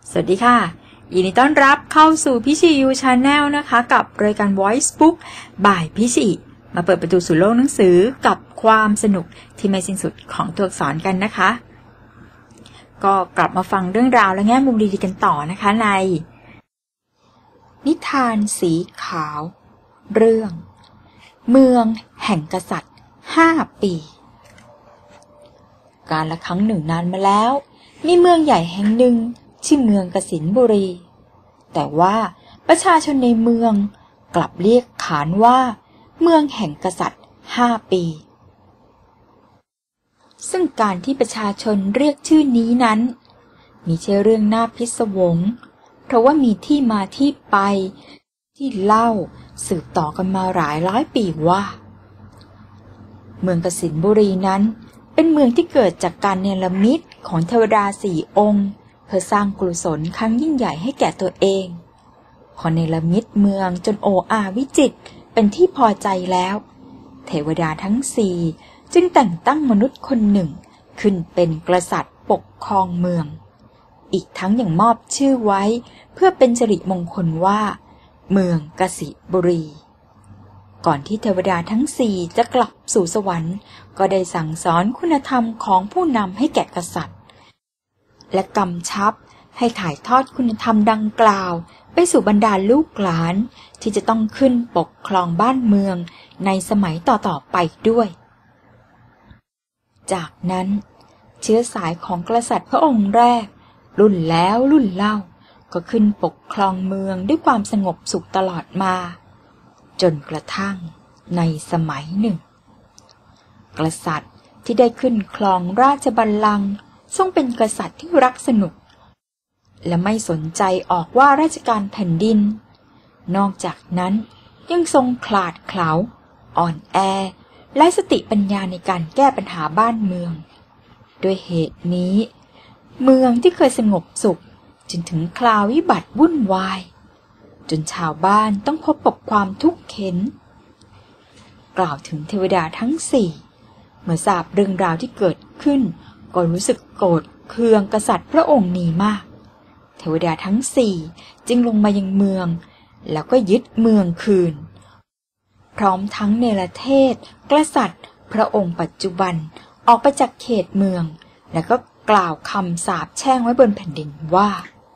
สวัสดีค่ะยินดีต้อนรับเข้าสู่พี่ชียูชาแนลนะคะกับรายการ Voice Book บ่ายพี่ชีมาเปิดประตูสู่โลกหนังสือกับความสนุกที่ไม่สิ้นสุดของตัวอักษรกันนะคะก็กลับมาฟังเรื่องราวและแง่มุมดีๆกันต่อนะคะในนิทานสีขาวเรื่องเมืองแห่งกษัตริย์5 ปีกาลครั้งหนึ่งนานมาแล้วมีเมืองใหญ่แห่งหนึ่งชื่อเมืองกสิณบุรีแต่ว่าประชาชนในเมืองกลับเรียกขานว่าเมืองแห่งกษัตริย์5 ปีซึ่งการที่ประชาชนเรียกชื่อนี้นั้นมีใช่เรื่องน่าพิศวงเพราะว่ามีที่มาที่ไปที่เล่าสืบต่อกันมาหลายร้อยปีว่าเมืองกสิณบุรีนั้นเป็นเมืองที่เกิดจากการเนรมิตของเทวดา4 องค์เพื่อสร้างกุศลครั้งยิ่งใหญ่ให้แก่ตัวเองพอเนรมิตเมืองจนโอ้อาวิจิตรเป็นที่พอใจแล้วเทวดาทั้ง4จึงแต่งตั้งมนุษย์คนหนึ่งขึ้นเป็นกษัตริย์ปกครองเมืองอีกทั้งยังมอบชื่อไว้เพื่อเป็นสิริมงคลว่าเมืองกสิณบุรีก่อนที่เทวดาทั้ง4จะกลับสู่สวรรค์ก็ได้สั่งสอนคุณธรรมของผู้นำให้แก่กษัตริย์และกำชับให้ถ่ายทอดคุณธรรมดังกล่าวไปสู่บรรดาลูกหลานที่จะต้องขึ้นปกครองบ้านเมืองในสมัยต่อๆไปด้วยจากนั้นเชื้อสายของกษัตริย์พระองค์แรกรุ่นแล้วรุ่นเล่าก็ขึ้นปกครองเมืองด้วยความสงบสุขตลอดมาจนกระทั่งในสมัยหนึ่งกษัตริย์ที่ได้ขึ้นครองราชบัลลังก์ทรงเป็นกษัตริย์ที่รักสนุกและไม่สนใจออกว่าราชการแผ่นดินนอกจากนั้นยังทรงขลาดเขลาอ่อนแอไร้สติปัญญาในการแก้ปัญหาบ้านเมืองด้วยเหตุนี้เมืองที่เคยสงบสุขจึงถึงคราววิบัติวุ่นวายจนชาวบ้านต้องพบกับความทุกข์เข็ญกล่าวถึงเทวดาทั้ง4เมื่อทราบเรื่องราวที่เกิดขึ้นก็รู้สึกโกรธเคืองกษัตริย์พระองค์นี้มากเทวดาทั้ง4จึงลงมายังเมืองแล้วก็ยึดเมืองคืนพร้อมทั้งเนรเทศกษัตริย์พระองค์ปัจจุบันออกไปจากเขตเมืองแล้วก็กล่าวคำสาปแช่งไว้บนแผ่นดินว่า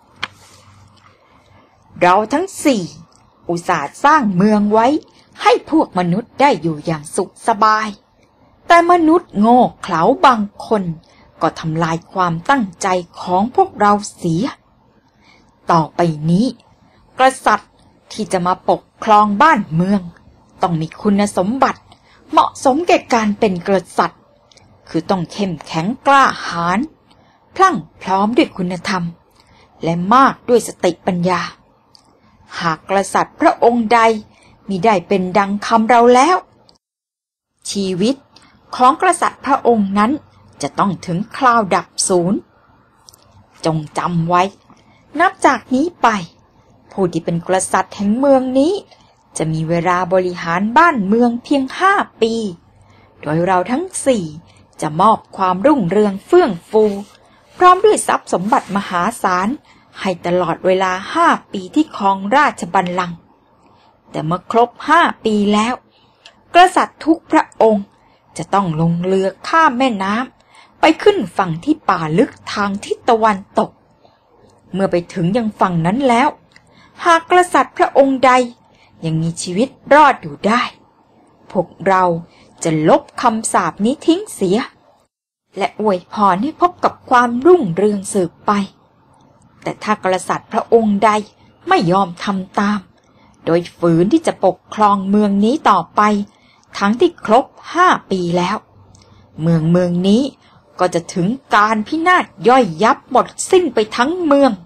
เราทั้ง4อุตส่าห์สร้างเมืองไว้ให้พวกมนุษย์ได้อยู่อย่างสุขสบายแต่มนุษย์โง่เขลาบางคนก็ทำลายความตั้งใจของพวกเราเสียต่อไปนี้กษัตริย์ที่จะมาปกครองบ้านเมืองต้องมีคุณสมบัติเหมาะสมแก่การเป็นกษัตริย์คือต้องเข้มแข็งกล้าหาญพลั่งพร้อมด้วยคุณธรรมและมากด้วยสติปัญญาหากกษัตริย์พระองค์ใดมิได้เป็นดังคำเราแล้วชีวิตของกษัตริย์พระองค์นั้นจะต้องถึงคราวดับสูญจงจำไว้นับจากนี้ไปผู้ที่เป็นกษัตริย์แห่งเมืองนี้จะมีเวลาบริหารบ้านเมืองเพียง5 ปีโดยเราทั้ง4จะมอบความรุ่งเรืองเฟื่องฟูพร้อมด้วยทรัพย์สมบัติมหาศาลให้ตลอดเวลา5 ปีที่ครองราชบัลลังก์แต่เมื่อครบ5 ปีแล้วกษัตริย์ทุกพระองค์จะต้องลงเรือข้ามแม่น้ำไปขึ้นฝั่งที่ป่าลึกทางทิศตะวันตกเมื่อไปถึงยังฝั่งนั้นแล้วหากกษัตริย์พระองค์ใดยังมีชีวิตรอดอยู่ได้พวกเราจะลบคำสาปนี้ทิ้งเสียและอวยพรให้พบกับความรุ่งเรืองสืบไปแต่ถ้ากษัตริย์พระองค์ใดไม่ยอมทำตามโดยฝืนที่จะปกครองเมืองนี้ต่อไปทั้งที่ครบ5 ปีแล้วเมืองนี้ก็จะถึงการพินาศย่อยยับหมดสิ้นไปทั้งเมือง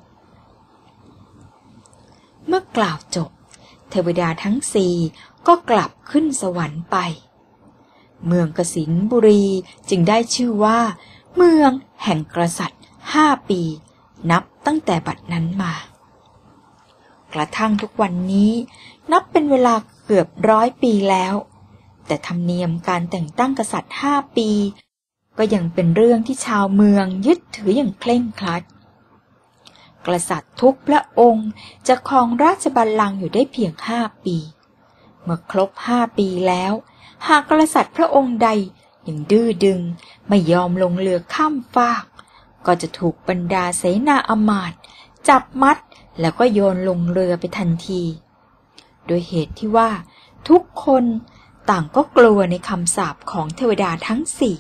เมื่อกล่าวจบเทวดาทั้ง4ก็กลับขึ้นสวรรค์ไปเมืองกสิณบุรีจึงได้ชื่อว่าเมืองแห่งกษัตริย์5 ปีนับตั้งแต่บัดนั้นมากระทั่งทุกวันนี้นับเป็นเวลาเกือบ100 ปีแล้วแต่ธรรมเนียมการแต่งตั้งกษัตริย์5 ปีก็ยังเป็นเรื่องที่ชาวเมืองยึดถืออย่างเคร่งครัดกษัตริย์ทุกพระองค์จะครองราชบัลลังก์อยู่ได้เพียง5 ปีเมื่อครบ5 ปีแล้วหากกษัตริย์พระองค์ใดยังดื้อดึงไม่ยอมลงเรือข้ามฟากก็จะถูกบรรดาเสนาอมาตย์จับมัดแล้วก็โยนลงเรือไปทันทีโดยเหตุที่ว่าทุกคนต่างก็กลัวในคำสาปของเทวดาทั้ง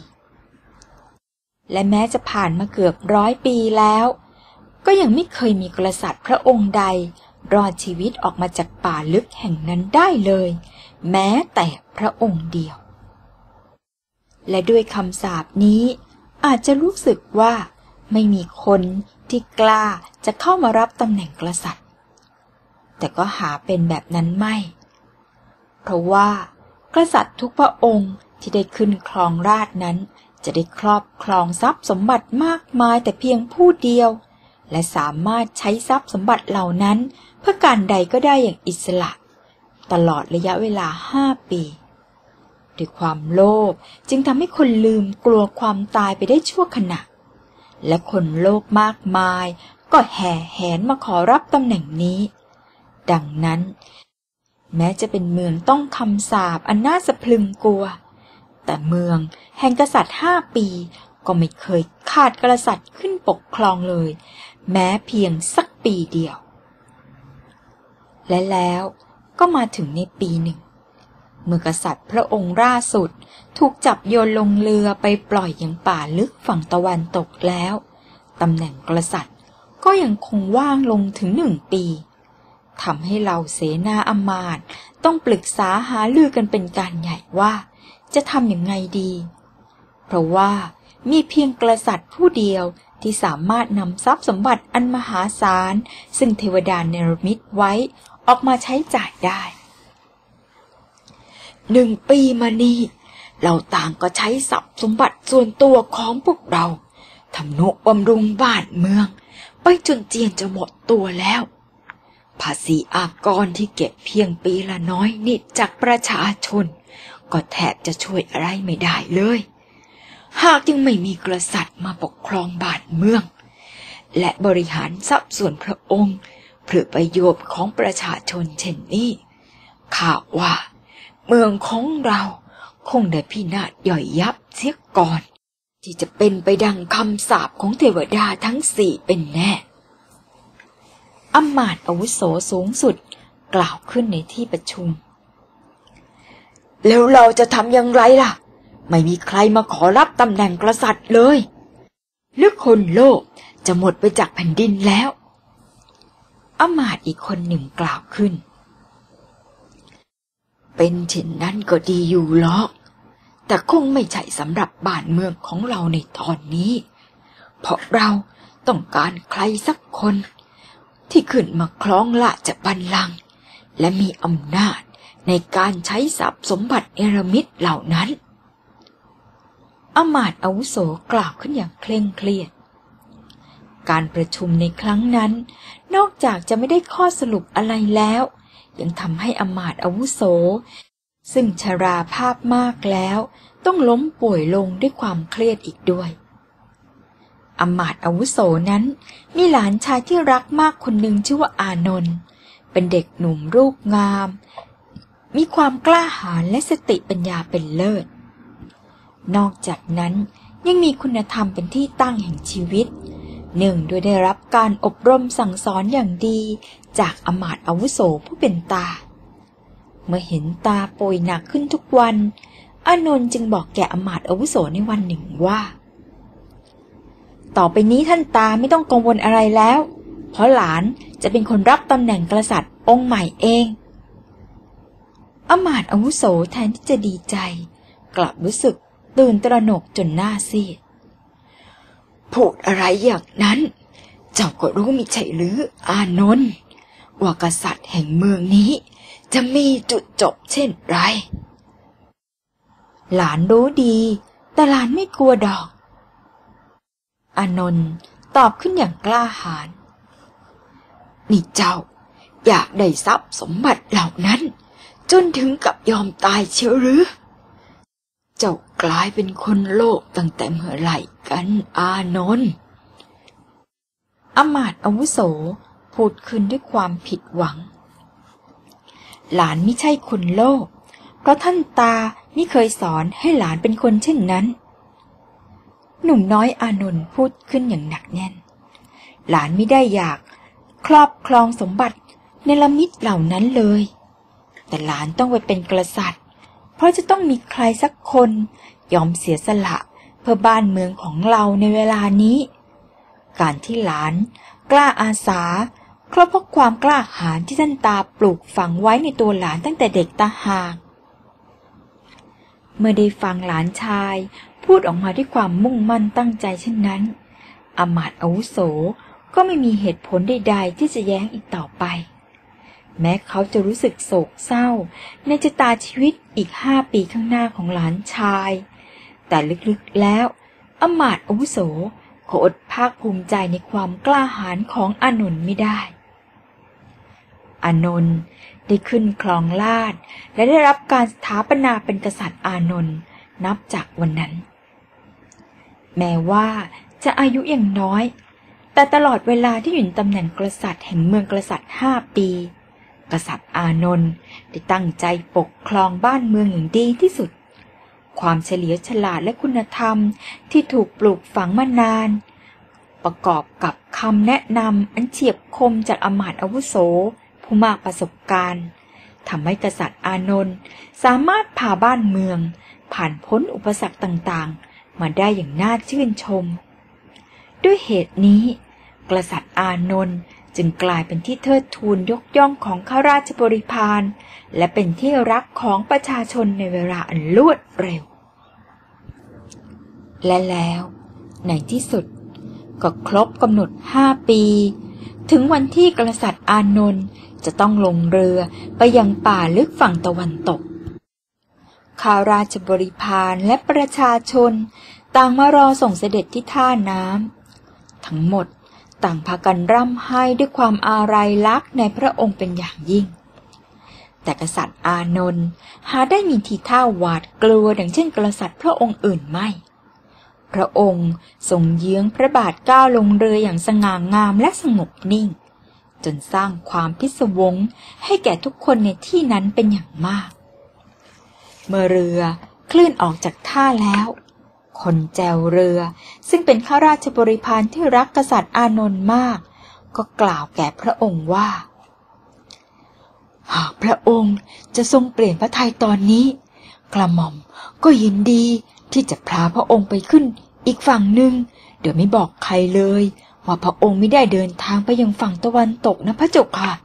4และแม้จะผ่านมาเกือบ100 ปีแล้วก็ยังไม่เคยมีกษัตริย์พระองค์ใดรอดชีวิตออกมาจากป่าลึกแห่งนั้นได้เลยแม้แต่พระองค์เดียวและด้วยคำสาปนี้อาจจะรู้สึกว่าไม่มีคนที่กล้าจะเข้ามารับตำแหน่งกษัตริย์แต่ก็หาเป็นแบบนั้นไม่เพราะว่ากษัตริย์ทุกพระองค์ที่ได้ขึ้นครองราชย์นั้นจะได้ครอบครองทรัพย์สมบัติมากมายแต่เพียงผู้เดียวและสามารถใช้ทรัพย์สมบัติเหล่านั้นเพื่อการใดก็ได้อย่างอิสระตลอดระยะเวลา5 ปีด้วยความโลภจึงทำให้คนลืมกลัวความตายไปได้ชั่วขณะและคนโลภมากมายก็แห่แหนมาขอรับตำแหน่งนี้ดังนั้นแม้จะเป็นเมืองต้องคำสาปอันน่าสะพรึงกลัวแต่เมืองแห่งกษัตริย์5 ปีก็ไม่เคยขาดกษัตริย์ขึ้นปกครองเลยแม้เพียงสักปีเดียวและแล้วก็มาถึงในปีหนึ่งเมื่อกษัตริย์พระองค์ล่าสุดถูกจับโยนลงเรือไปปล่อยยังป่าลึกฝั่งตะวันตกแล้วตำแหน่งกษัตริย์ก็ยังคงว่างลงถึง1 ปีทำให้เหล่าเสนาอมาตย์ต้องปรึกษาหารือกันเป็นการใหญ่ว่าจะทำอย่างไงดีเพราะว่ามีเพียงกษัตริย์ผู้เดียวที่สามารถนำทรัพย์สมบัติอันมหาศาลซึ่งเทวดาเนรมิตไว้ออกมาใช้จ่ายได้1 ปีมานี้เราต่างก็ใช้ทรัพย์สมบัติส่วนตัวของพวกเราทำนุบำรุงบ้านเมืองไปจนเจียนจะหมดตัวแล้วภาษีอากรที่เก็บเพียงปีละน้อยนิดจากประชาชนก็แทบจะช่วยอะไรไม่ได้เลยหากยังไม่มีกษัตริย์มาปกครองบ้านเมืองและบริหารทรัพย์ส่วนพระองค์เพื่อประโยชน์ของประชาชนเช่นนี้ข้าว่าเมืองของเราคงได้พินาศย่อยยับเสียก่อนที่จะเป็นไปดังคำสาปของเทวดาทั้ง4เป็นแน่อำมาตย์อาวุโสสูงสุดกล่าวขึ้นในที่ประชุมแล้วเราจะทำอย่างไรล่ะไม่มีใครมาขอรับตำแหน่งกษัตริย์เลยหรือคนโลภจะหมดไปจากแผ่นดินแล้วอำมาตย์อีกคนหนึ่งกล่าวขึ้นเป็นเช่นนั้นก็ดีอยู่หรอกแต่คงไม่ใช่สำหรับบ้านเมืองของเราในตอนนี้เพราะเราต้องการใครสักคนที่ขึ้นมาครองราชบัลลังก์และมีอำนาจในการใช้ทรัพย์สมบัติเนรมิตเหล่านั้นอมาตย์อาวุโสกล่าวขึ้นอย่างเคร่งเครียดการประชุมในครั้งนั้นนอกจากจะไม่ได้ข้อสรุปอะไรแล้วยังทำให้อมาตย์อาวุโสซึ่งชราภาพมากแล้วต้องล้มป่วยลงด้วยความเครียดอีกด้วยอมาตย์อาวุโสนั้นมีหลานชายที่รักมากคนหนึ่งชื่อว่าอานนท์เป็นเด็กหนุ่มรูปงามมีความกล้าหาญและสติปัญญาเป็นเลิศนอกจากนั้นยังมีคุณธรรมเป็นที่ตั้งแห่งชีวิตเนื่องด้วยได้รับการอบรมสั่งสอนอย่างดีจากอมาตย์อาวุโสผู้เป็นตาเมื่อเห็นตาป่วยหนักขึ้นทุกวันอานนท์จึงบอกแก่อมาตย์อาวุโสในวันหนึ่งว่าต่อไปนี้ท่านตาไม่ต้องกังวลอะไรแล้วเพราะหลานจะเป็นคนรับตำแหน่งกษัตริย์องค์ใหม่เองอมาตย์อาวุโสแทนที่จะดีใจกลับรู้สึกตื่นตระหนกจนหน้าซีดพูดอะไรอย่างนั้นเจ้าก็รู้มิใช่หรืออานนท์ว่ากษัตริย์แห่งเมืองนี้จะมีจุดจบเช่นไรหลานรู้ดีแต่หลานไม่กลัวดอกอานนท์ตอบขึ้นอย่างกล้าหาญนี่เจ้าอยากได้ทรัพย์สมบัติเหล่านั้นจนถึงกับยอมตายเชียวหรือเจ้ากลายเป็นคนโลภตั้งแต่เมื่อไหร่กันอานนท์อมาตย์อาวุโสพูดขึ้นด้วยความผิดหวังหลานไม่ใช่คนโลภเพราะท่านตาไม่เคยสอนให้หลานเป็นคนเช่นนั้นหนุ่มน้อยอานนท์พูดขึ้นอย่างหนักแน่นหลานไม่ได้อยากครอบครองสมบัติเนรมิตเหล่านั้นเลยแต่หลานต้องไปเป็นกษัตริย์เพราะจะต้องมีใครสักคนยอมเสียสละเพื่อบ้านเมืองของเราในเวลานี้การที่หลานกล้าอาสาเพราะความกล้าหาญที่ท่านตาปลูกฝังไว้ในตัวหลานตั้งแต่เด็กตาหากเมื่อได้ฟังหลานชายพูดออกมาด้วยความมุ่งมั่นตั้งใจเช่นนั้นอมาตย์อาวุโสก็ไม่มีเหตุผลใดๆที่จะแย้งอีกต่อไปแม้เขาจะรู้สึกโศกเศร้าในชะตาชีวิตอีก5 ปีข้างหน้าของหลานชายแต่ลึกๆแล้วอมาตย์อาวุโสก็อดภาคภูมิใจในความกล้าหาญของอานนท์ไม่ได้อานนท์ได้ขึ้นครองราชย์และได้รับการสถาปนาเป็นกษัตริย์อานนท์นับจากวันนั้นแม้ว่าจะอายุยังน้อยแต่ตลอดเวลาที่อยู่ในตำแหน่งกษัตริย์แห่งเมืองกษัตริย์5 ปีกษัตริย์อานนท์ได้ตั้งใจปกครองบ้านเมืองอย่างดีที่สุดความเฉลียวฉลาดและคุณธรรมที่ถูกปลูกฝังมานานประกอบกับคำแนะนำอันเฉียบคมจากอมาตย์อาวุโสผู้มากประสบการณ์ทำให้กษัตริย์อานนท์สามารถพาบ้านเมืองผ่านพ้นอุปสรรคต่างๆมาได้อย่างน่าชื่นชมด้วยเหตุนี้กษัตริย์อานนท์จึงกลายเป็นที่เทิดทูนยกย่องของข้าราชบริพารและเป็นที่รักของประชาชนในเวลาอันรวดเร็วและแล้วในที่สุดก็ครบกำหนด5 ปีถึงวันที่กษัตริย์อานนท์จะต้องลงเรือไปยังป่าลึกฝั่งตะวันตกข้าราชบริพารและประชาชนต่างมารอส่งเสด็จที่ท่าน้ำทั้งหมดต่างพากันร่ำไห้ด้วยความอาลัยรักในพระองค์เป็นอย่างยิ่งแต่กษัตริย์อานนท์หาได้มีทีท่าหวาดกลัวดังเช่นกษัตริย์พระองค์อื่นไม่พระองค์ทรงเยื้องพระบาทก้าวลงเรืออย่างสง่างามและสงบนิ่งจนสร้างความพิศวงให้แก่ทุกคนในที่นั้นเป็นอย่างมากเมื่อเรือเคลื่อนออกจากท่าแล้วคนแจวเรือซึ่งเป็นข้าราชบริพารที่รักกษัตริย์อานนท์มากก็กล่าวแก่พระองค์ว่าหากพระองค์จะทรงเปลี่ยนพระทัยตอนนี้กระหม่อมก็ยินดีที่จะพาพระองค์ไปขึ้นอีกฝั่งหนึ่งโดยไม่บอกใครเลยว่าพระองค์ไม่ได้เดินทางไปยังฝั่งตะวันตกนะพระเจ้าค่ะ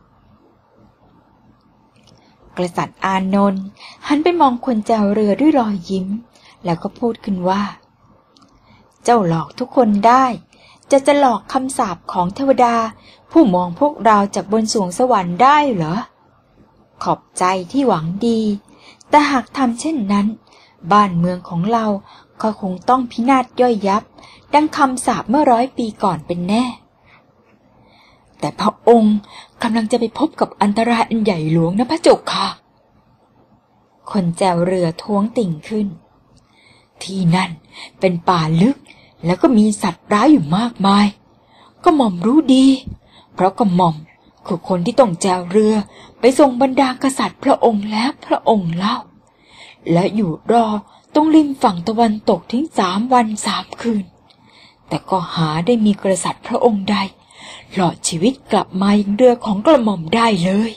กษัตริย์อานนท์หันไปมองคนแจวเรือด้วยรอยยิ้มแล้วก็พูดขึ้นว่าเจ้าหลอกทุกคนได้จะหลอกคำสาปของเทวดาผู้มองพวกเราจากบนสวงสวรรค์ได้เหรอขอบใจที่หวังดีแต่หากทำเช่นนั้นบ้านเมืองของเราก็คงต้องพินาศย่อยยับดังคำสาปเมื่อ100 ปีก่อนเป็นแน่แต่พระองค์กำลังจะไปพบกับอันตรายอันใหญ่หลวงนะพระเจ้าค่ะคนแจวเรือท้วงติ่งขึ้นที่นั่นเป็นป่าลึกแล้วก็มีสัตว์ร้ายอยู่มากมายก็หม่อมรู้ดีเพราะก็หม่อมคือคนที่ต้องแจวเรือไปส่งบรรดากษัตริย์พระองค์แล้วพระองค์เล่าและอยู่รอตรงริมฝั่งตะวันตกถึง3 วัน3 คืนแต่ก็หาได้มีกษัตริย์พระองค์ใดหลอดชีวิตกลับมายังเรือของกระหม่อมได้เลย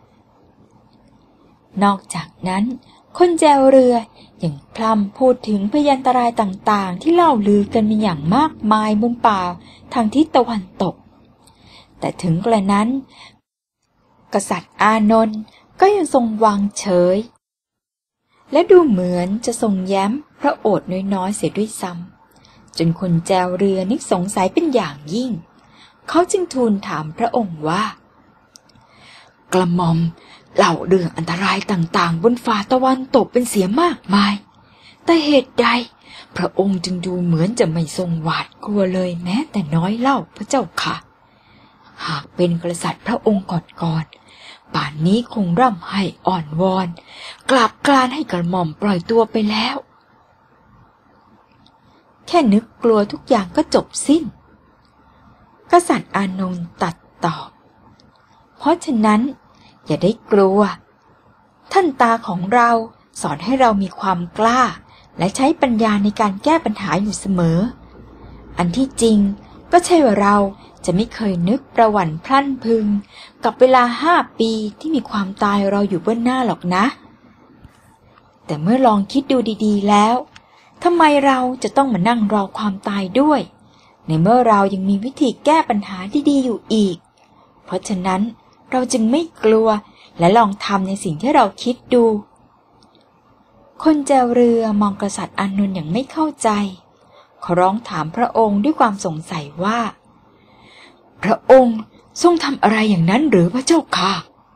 นอกจากนั้นคนแจวเรือยังพร่ำพูดถึงพยันตรายต่างๆที่เล่าลือกันเป็นอย่างมากมายบนป่าทางทิศตะวันตกแต่ถึงกระนั้นกษัตริย์อานนท์ก็ยังทรงวางเฉยและดูเหมือนจะทรงแย้มพระโอษฐ์น้อยๆเสียด้วยซ้ำจนคนแจวเรือนึกสงสัยเป็นอย่างยิ่งเขาจึงทูลถามพระองค์ว่ากระหม่อมเล่าเรื่องอันตรายต่างๆบนฝ่าตะวันตกเป็นเสียมากมายแต่เหตุใดพระองค์จึงดูเหมือนจะไม่ทรงหวาดกลัวเลยแม้แต่น้อยเล่าพระเจ้าค่ะหากเป็นกษัตริย์พระองค์ก่อนป่านนี้คงร่ำไห้อ่อนวอนกราบกรานให้กระหม่อมปล่อยตัวไปแล้วแค่นึกกลัวทุกอย่างก็จบสิ้นกษัตริย์อานนท์ตัดตอบเพราะฉะนั้นอย่าได้กลัวท่านตาของเราสอนให้เรามีความกล้าและใช้ปัญญาในการแก้ปัญหาอยู่เสมออันที่จริงก็ใช่ว่าเราจะไม่เคยนึกประหวั่นพลั้นพรึงกับเวลา5 ปีที่มีความตายรออยู่เบื้องหน้าหรอกนะแต่เมื่อลองคิดดูดีๆแล้วทำไมเราจะต้องมานั่งรอความตายด้วยในเมื่อเรายังมีวิธีแก้ปัญหาที่ดีอยู่อีกเพราะฉะนั้นเราจึงไม่กลัวและลองทำในสิ่งที่เราคิดดูคนแจวเรือมองกษัตริย์อานนท์อย่างไม่เข้าใจเขาร้องถามพระองค์ด้วยความสงสัยว่าพระองค์ทรงทำอะไรอย่างนั้นหรือพระเจ้าค่ะ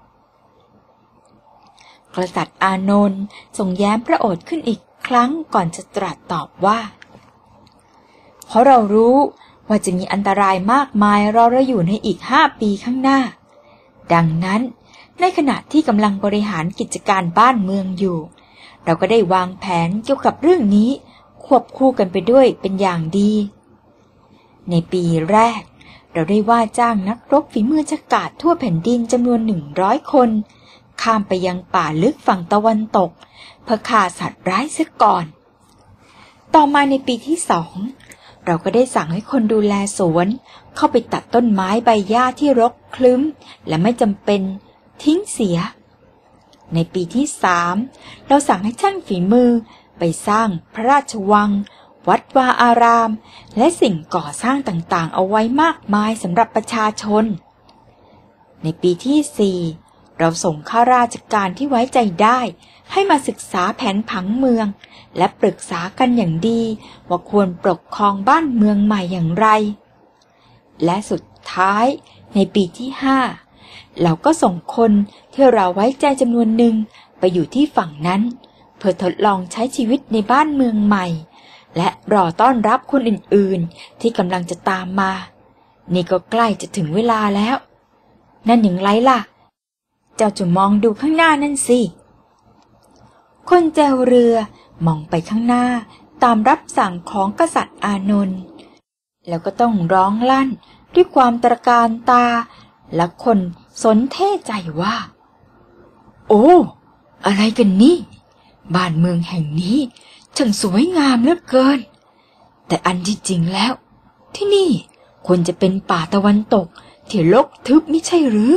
กษัตริย์อานนท์ทรงแย้มพระโอษฐ์ขึ้นอีกครั้งก่อนจะตรัสตอบว่าเพราะเรารู้ว่าจะมีอันตรายมากมายรอเราอยู่ในอีก5 ปีข้างหน้าดังนั้นในขณะที่กำลังบริหารกิจการบ้านเมืองอยู่เราก็ได้วางแผนเกี่ยวกับเรื่องนี้ควบคู่กันไปด้วยเป็นอย่างดีในปีแรกเราได้ว่าจ้างนักรบฝีมือฉกาจทั่วแผ่นดินจำนวน100 คนข้ามไปยังป่าลึกฝั่งตะวันตกเพื่อฆ่าสัตว์ร้ายเสียก่อนต่อมาในปีที่2เราก็ได้สั่งให้คนดูแลสวนเข้าไปตัดต้นไม้ใบหญ้าที่รกครึ้มและไม่จำเป็นทิ้งเสียในปีที่3เราสั่งให้ช่างฝีมือไปสร้างพระราชวังวัดวาอารามและสิ่งก่อสร้างต่างๆเอาไว้มากมายสำหรับประชาชนในปีที่4เราส่งข้าราชการที่ไว้ใจได้ให้มาศึกษาแผนผังเมืองและปรึกษากันอย่างดีว่าควรปกครองบ้านเมืองใหม่อย่างไรและสุดท้ายในปีที่5เราก็ส่งคนที่เราไว้ใจจำนวนหนึ่งไปอยู่ที่ฝั่งนั้นเพื่อทดลองใช้ชีวิตในบ้านเมืองใหม่และรอต้อนรับคนอื่นๆที่กำลังจะตามมานี่ก็ใกล้จะถึงเวลาแล้วนั่นอย่างไรล่ะเจ้าจะมองดูข้างหน้านั่นสิคนแจวเรือมองไปข้างหน้าตามรับสั่งของกษัตริย์อานนท์แล้วก็ต้องร้องลั่นด้วยความตระการตาและคนสนเท่ใจว่าโอ้อะไรกันนี่บ้านเมืองแห่งนี้ช่างสวยงามเหลือเกินแต่อันที่จริงแล้วที่นี่ควรจะเป็นป่าตะวันตกที่รกทึบไม่ใช่หรือ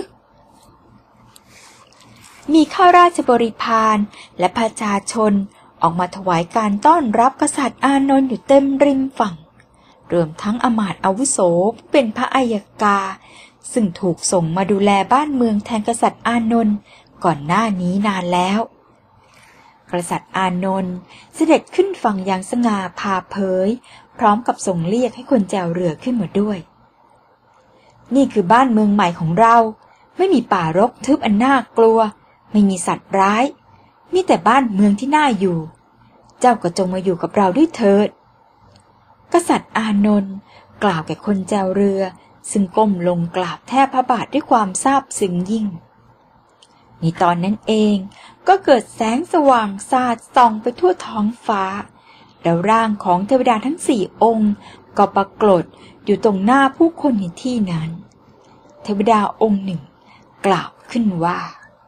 มีข้าราชบริพารและประชาชนออกมาถวายการต้อนรับกษัตริย์อานนท์อยู่เต็มริมฝั่งรวมทั้งอมาตย์อาวุโสผู้เป็นพระอัยกาซึ่งถูกส่งมาดูแลบ้านเมืองแทนกษัตริย์อานนท์ก่อนหน้านี้นานแล้วกษัตริย์อานนท์เสด็จขึ้นฝั่งอย่างสง่าผ่าเผยพร้อมกับส่งเรียกให้คนแจวเรือขึ้นมาด้วยนี่คือบ้านเมืองใหม่ของเราไม่มีป่ารกทึบอันน่ากลัวไม่มีสัตว์ร้ายมีแต่บ้านเมืองที่น่าอยู่เจ้าก็จงมาอยู่กับเราด้วยเถิดกษัตริย์อานนท์กล่าวแก่คนแจวเรือซึ่งก้มลงกราบแทบพระบาทด้วยความซาบซึ้งยิ่งในตอนนั้นเองก็เกิดแสงสว่างสาดส่องไปทั่วท้องฟ้าแล้วร่างของเทวดาทั้ง4 องค์ก็ปรากฏอยู่ตรงหน้าผู้คนในที่นั้นเทวดาองค์หนึ่งกล่าวขึ้นว่า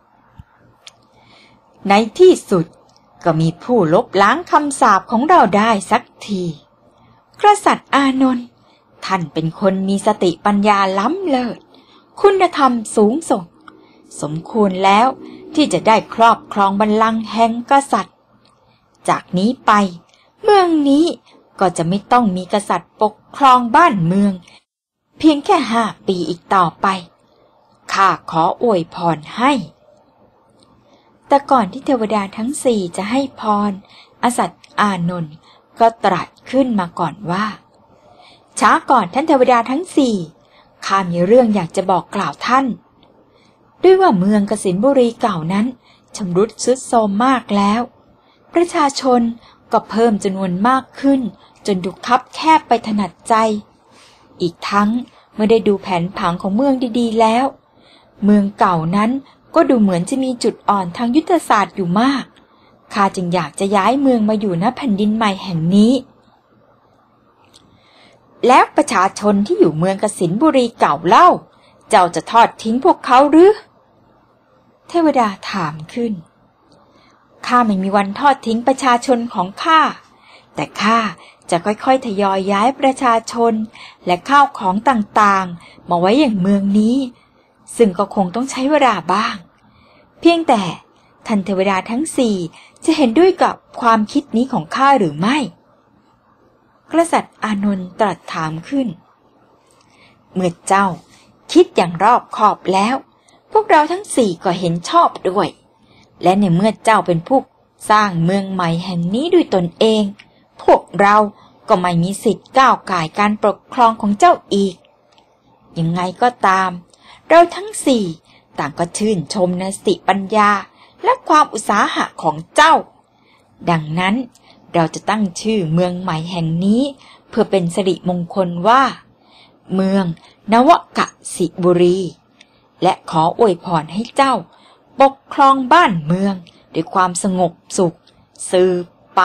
ในที่สุดก็มีผู้ลบล้างคำสาปของเราได้สักทีกษัตริย์อานนท์ท่านเป็นคนมีสติปัญญาล้ำเลิศคุณธรรมสูงส่งสมควรแล้วที่จะได้ครอบครองบัลลังก์แห่งกษัตริย์จากนี้ไปเมืองนี้ก็จะไม่ต้องมีกษัตริย์ปกครองบ้านเมืองเพียงแค่5 ปีอีกต่อไปข้าขออวยพรให้แต่ก่อนที่เทวดาทั้ง4จะให้พรกษัตริย์อานนท์ก็ตรัสขึ้นมาก่อนว่าช้าก่อนท่านเทวดาทั้ง4ข้ามีเรื่องอยากจะบอกกล่าวท่านด้วยว่าเมืองกสิณบุรีเก่านั้นชำรุดทรุดโทรมมากแล้วประชาชนก็เพิ่มจำนวนมากขึ้นจนถูกคับแคบไปถนัดใจอีกทั้งเมื่อได้ดูแผนผังของเมืองดีๆแล้วเมืองเก่านั้นก็ดูเหมือนจะมีจุดอ่อนทางยุทธศาสตร์อยู่มากข้าจึงอยากจะย้ายเมืองมาอยู่ณแผ่นดินใหม่แห่งนี้แล้วประชาชนที่อยู่เมืองกสิณบุรีเก่าเล่าเจ้าจะทอดทิ้งพวกเขาหรือเทวดาถามขึ้นข้าไม่มีวันทอดทิ้งประชาชนของข้าแต่ข้าจะค่อยๆทยอยย้ายประชาชนและข้าวของต่างๆมาไว้อย่างเมืองนี้ซึ่งก็คงต้องใช้เวลาบ้างเพียงแต่ท่านเทวดาทั้งสี่จะเห็นด้วยกับความคิดนี้ของข้าหรือไม่กษัตริย์อานนท์ตรัสถามขึ้นเมื่อเจ้าคิดอย่างรอบคอบแล้วพวกเราทั้งสี่ก็เห็นชอบด้วยและในเมื่อเจ้าเป็นผู้สร้างเมืองใหม่แห่งนี้ด้วยตนเองพวกเราก็ไม่มีสิทธิ์ก้าวก่ายการปกครองของเจ้าอีกยังไงก็ตามเราทั้งสี่ต่างก็ชื่นชมในสติปัญญาและความอุตสาหะของเจ้าดังนั้นเราจะตั้งชื่อเมืองใหม่แห่งนี้เพื่อเป็นสิริมงคลว่าเมืองนวกสิบุรีและขออวยพรให้เจ้าปกครองบ้านเมืองด้วยความสงบสุขสืบไป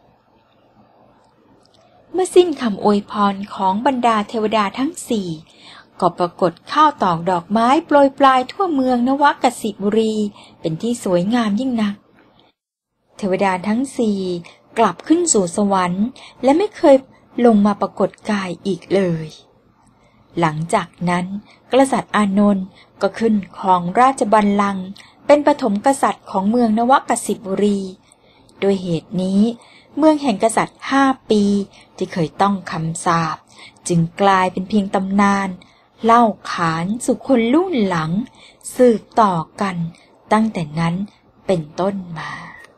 เมื่อสิ้นคำอวยพรของบรรดาเทวดาทั้งสี่ก็ปรากฏข้าวตอกดอกไม้โปรยปลายทั่วเมืองนวกสิบุรีเป็นที่สวยงามยิ่งนักเทวดาทั้งสี่กลับขึ้นสู่สวรรค์และไม่เคยลงมาปรากฏกายอีกเลยหลังจากนั้นกษัตริย์อานนท์ก็ขึ้นครองราชบัลลังก์เป็นปฐมกษัตริย์ของเมืองนวกสิบุรีโดยเหตุนี้เมืองแห่งกษัตริย์5 ปีที่เคยต้องคำสาปจึงกลายเป็นเพียงตำนานเล่าขานสู่คนรุ่นหลังสืบต่อกันตั้งแต่นั้นเป็นต้นมา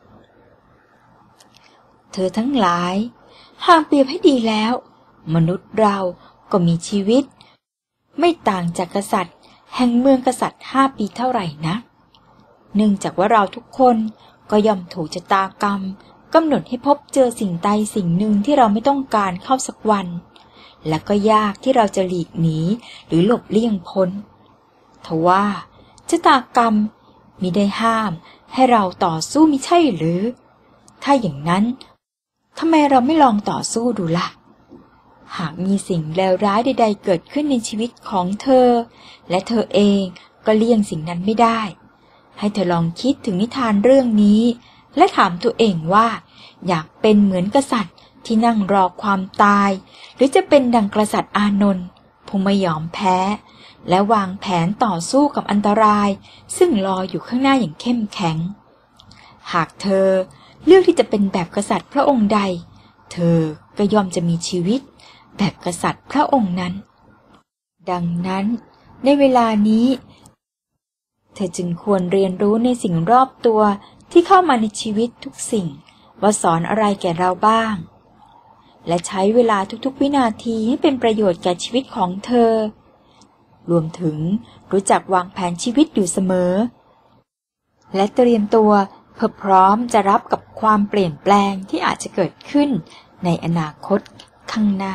เธอทั้งหลายหากเปรียบให้ดีแล้วมนุษย์เราก็มีชีวิตไม่ต่างจากกษัตริย์แห่งเมืองกษัตริย์5 ปีเท่าไหร่นะเนื่องจากว่าเราทุกคนก็ย่อมถูกชะตากรรมกำหนดให้พบเจอสิ่งใดสิ่งหนึ่งที่เราไม่ต้องการเข้าสักวันและก็ยากที่เราจะหลีกหนีหรือหลบเลี่ยงพ้นทว่าชะตากรรมมิได้ห้ามให้เราต่อสู้มิใช่หรือถ้าอย่างนั้นทำไมเราไม่ลองต่อสู้ดูล่ะหากมีสิ่งเลวร้ายใดๆเกิดขึ้นในชีวิตของเธอและเธอเองก็เลี่ยงสิ่งนั้นไม่ได้ให้เธอลองคิดถึงนิทานเรื่องนี้และถามตัวเองว่าอยากเป็นเหมือนกษัตริย์ที่นั่งรอความตายหรือจะเป็นดังกษัตริย์อานนท์ผู้ไม่ยอมแพ้และวางแผนต่อสู้กับอันตรายซึ่งรออยู่ข้างหน้าอย่างเข้มแข็งหากเธอเลือกที่จะเป็นแบบกษัตริย์พระองค์ใดเธอก็ย่อมจะมีชีวิตแบบกษัตริย์พระองค์นั้นดังนั้นในเวลานี้เธอจึงควรเรียนรู้ในสิ่งรอบตัวที่เข้ามาในชีวิตทุกสิ่งว่าสอนอะไรแก่เราบ้างและใช้เวลาทุกๆวินาทีให้เป็นประโยชน์แก่ชีวิตของเธอรวมถึงรู้จักวางแผนชีวิตอยู่เสมอและเตรียมตัวเพื่อพร้อมจะรับกับความเปลี่ยนแปลงที่อาจจะเกิดขึ้นในอนาคตข้างหน้า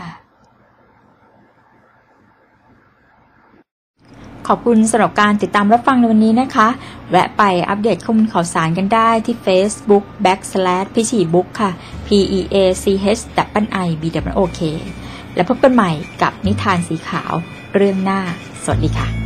ขอบคุณสำหรับการติดตามรับฟังในวันนี้นะคะแวะไปอัปเดตข้อมูลข่าวสารกันได้ที่ Facebook /pichibook ค่ะ PEACH_IBOK และพบกันใหม่กับนิทานสีขาวเรื่องหน้าสวัสดีค่ะ